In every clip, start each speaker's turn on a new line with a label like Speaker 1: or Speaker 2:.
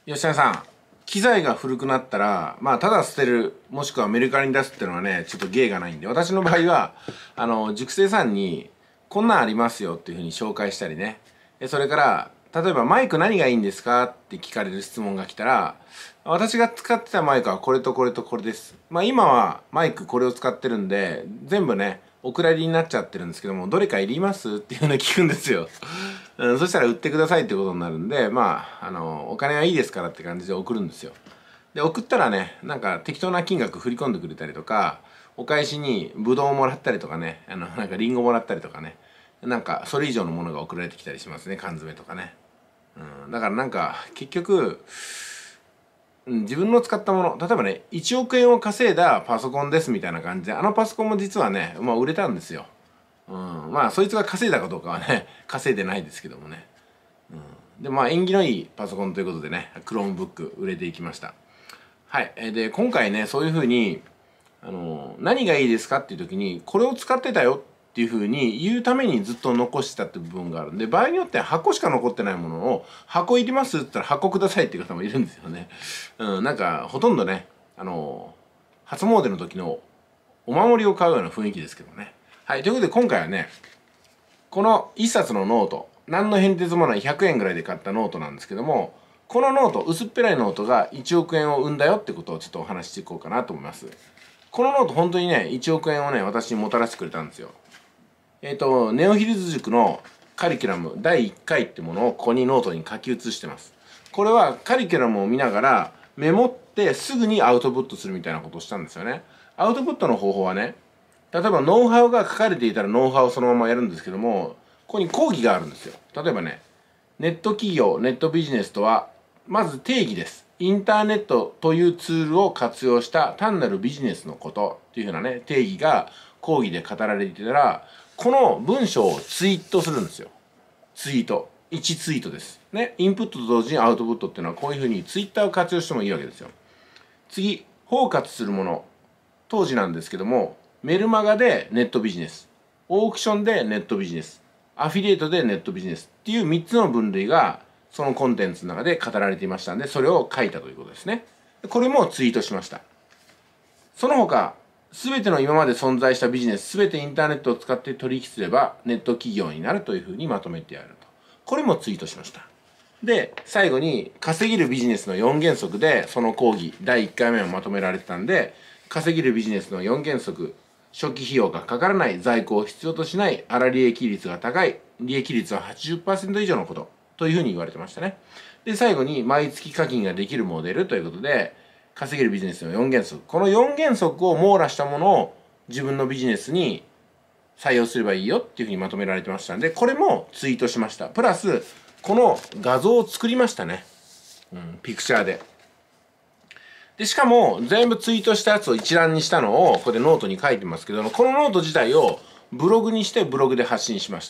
Speaker 1: 吉田さん、機材が古くなったら、まあ、ただ捨てる、もしくはメルカリに出すっていうのはね、ちょっと芸がないんで、私の場合は、塾生さんに、こんなんありますよっていうふうに紹介したりね。それから、例えばマイク何がいいんですかって聞かれる質問が来たら、私が使ってたマイクはこれとこれとこれです。まあ今はマイクこれを使ってるんで、全部ね、お蔵入りになっちゃってるんですけども、どれかいりますっていうのを聞くんですよ。そしたら売ってくださいってことになるんで、まあ、お金はいいですからって感じで送るんですよ。で、送ったらね、なんか適当な金額振り込んでくれたりとか、お返しにブドウをもらったりとかね、なんかリンゴもらったりとかね、なんかそれ以上のものが送られてきたりしますね、缶詰とかね。だからなんか結局、自分の使ったもの、例えばね、1億円を稼いだパソコンですみたいな感じで、あのパソコンも実はね、まあ売れたんですよ。まあそいつが稼いだかどうかはね、稼いでないですけどもね。で、まあ縁起のいいパソコンということでね、クロームブック売れていきました。はい。で、今回ね、そういうふうに、何がいいですかっていう時に、これを使ってたよっていうふうに言うためにずっと残してたって部分があるんで、場合によっては箱しか残ってないものを、箱いりますって言ったら箱くださいっていう方もいるんですよね。なんか、ほとんどね、初詣の時のお守りを買うような雰囲気ですけどね。はい。ということで今回はね、この一冊のノート、何の変哲もない100円ぐらいで買ったノートなんですけども、このノート、薄っぺらいノートが1億円を生んだよってことをちょっとお話ししていこうかなと思います。このノート本当にね、1億円をね、私にもたらしてくれたんですよ。ネオヒルズ塾のカリキュラム第1回ってものをここにノートに書き写してます。これはカリキュラムを見ながらメモってすぐにアウトプットするみたいなことをしたんですよね。アウトプットの方法はね、例えばノウハウが書かれていたらノウハウをそのままやるんですけども、ここに講義があるんですよ。例えばね、ネット企業、ネットビジネスとは、まず定義です。インターネットというツールを活用した単なるビジネスのことっていうふうなね、定義が講義で語られていたら、この文章をツイートするんですよ。ツイート。1ツイートです。ね。インプットと同時にアウトプットっていうのはこういうふうにツイッターを活用してもいいわけですよ。次、包括するもの。当時なんですけども、メルマガでネットビジネス。オークションでネットビジネス。アフィリエイトでネットビジネスっていう3つの分類がそのコンテンツの中で語られていましたんで、それを書いたということですね。これもツイートしました。その他、すべての今まで存在したビジネス、すべてインターネットを使って取引すればネット企業になるというふうにまとめてあると。これもツイートしました。で、最後に稼げるビジネスの4原則でその講義第1回目をまとめられてたんで、稼げるビジネスの4原則、初期費用がかからない、在庫を必要としない、粗利益率が高い、利益率は 80% 以上のことというふうに言われてましたね。で、最後に毎月課金ができるモデルということで、稼げるビジネスの4原則。この4原則を網羅したものを自分のビジネスに採用すればいいよっていうふうにまとめられてましたんで、これもツイートしました。プラス、この画像を作りましたね。ピクチャーで。で、しかも、全部ツイートしたやつを一覧にしたのを、ここでノートに書いてますけど、このノート自体をブログにしてブログで発信しました。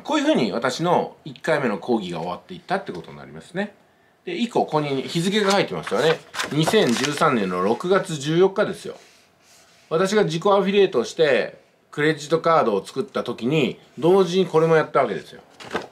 Speaker 1: こういうふうに私の1回目の講義が終わっていったってことになりますね。で、以降、ここに日付が書いてますよね。2013年の6月14日ですよ。私が自己アフィリエイトをして、クレジットカードを作った時に、同時にこれもやったわけですよ。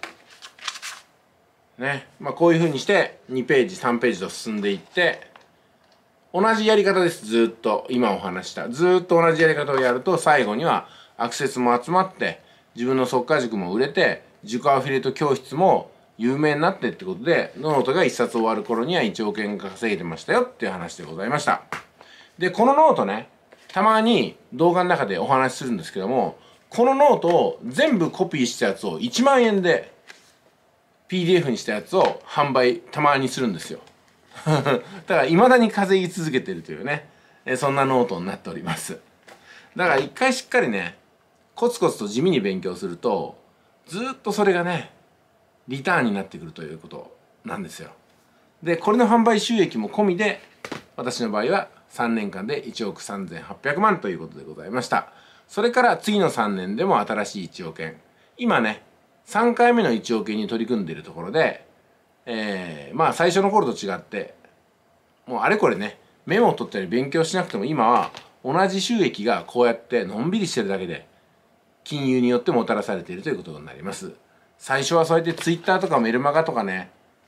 Speaker 1: ね。まあ、こういうふうにして、2ページ、3ページと進んでいって、同じやり方です。ずっと、今お話した。ずっと同じやり方をやると、最後にはアクセスも集まって、自分の速稼塾も売れて、自己アフィリエイト教室も有名になってってことで、ノートが1冊終わる頃には1億円稼げてましたよっていう話でございました。で、このノートね、たまに動画の中でお話しするんですけども、このノートを全部コピーしたやつを1万円で PDF にしたやつを販売たまにするんですよ。だから未だに稼ぎ続けてるというね、そんなノートになっております。だから一回しっかりね、コツコツと地味に勉強すると、ずっとそれがね、リターンになってくるということなんですよ。で、これの販売収益も込みで、私の場合は3年間で1億3800万ということでございました。それから次の3年でも新しい1億円。今ね、3回目の1億円に取り組んでいるところで、まあ最初の頃と違って、もうあれこれね、メモを取ったり勉強しなくても今は同じ収益がこうやってのんびりしてるだけで、金融によってもたらされているということになります。最初はそうやってツイッターとかメルマガとかね、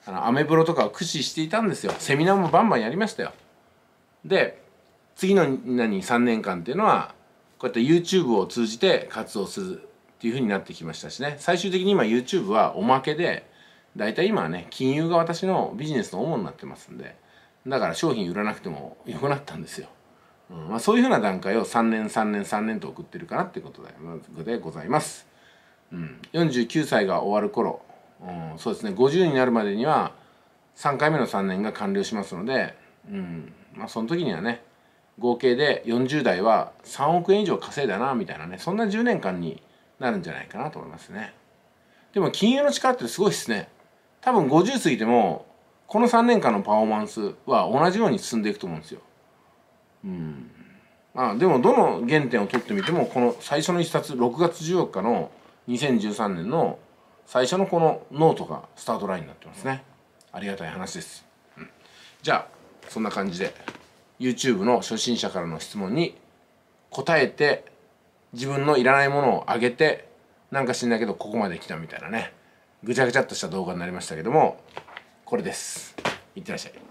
Speaker 1: アメブロとかを駆使していたんですよ。セミナーもバンバンやりましたよ。で次の3年間っていうのはこうやって YouTube を通じて活動するっていう風になってきましたしね。最終的に今 YouTube はおまけで、だいたい今はね金融が私のビジネスの主になってますんで、だから商品売らなくてもよくなったんですよ。そういう風な段階を3年3年3年と送ってるかなってことでございます。49歳が終わる頃、そうですね、50になるまでには3回目の3年が完了しますので、その時にはね合計で40代は3億円以上稼いだなみたいなね、そんな10年間になるんじゃないかなと思いますね。でも金融の力ってすごいですね。多分50過ぎてもこの3年間のパフォーマンスは同じように進んでいくと思うんですよ。でもどの原点を取ってみてもこの最初の一冊6月14日の2013年の最初のこのノートがスタートラインになってますね。ありがたい話です。じゃあそんな感じで YouTube の初心者からの質問に答えて、自分のいらないものをあげて、なんか知んないけどここまで来たみたいなね、ぐちゃぐちゃっとした動画になりましたけども、これです。いってらっしゃい。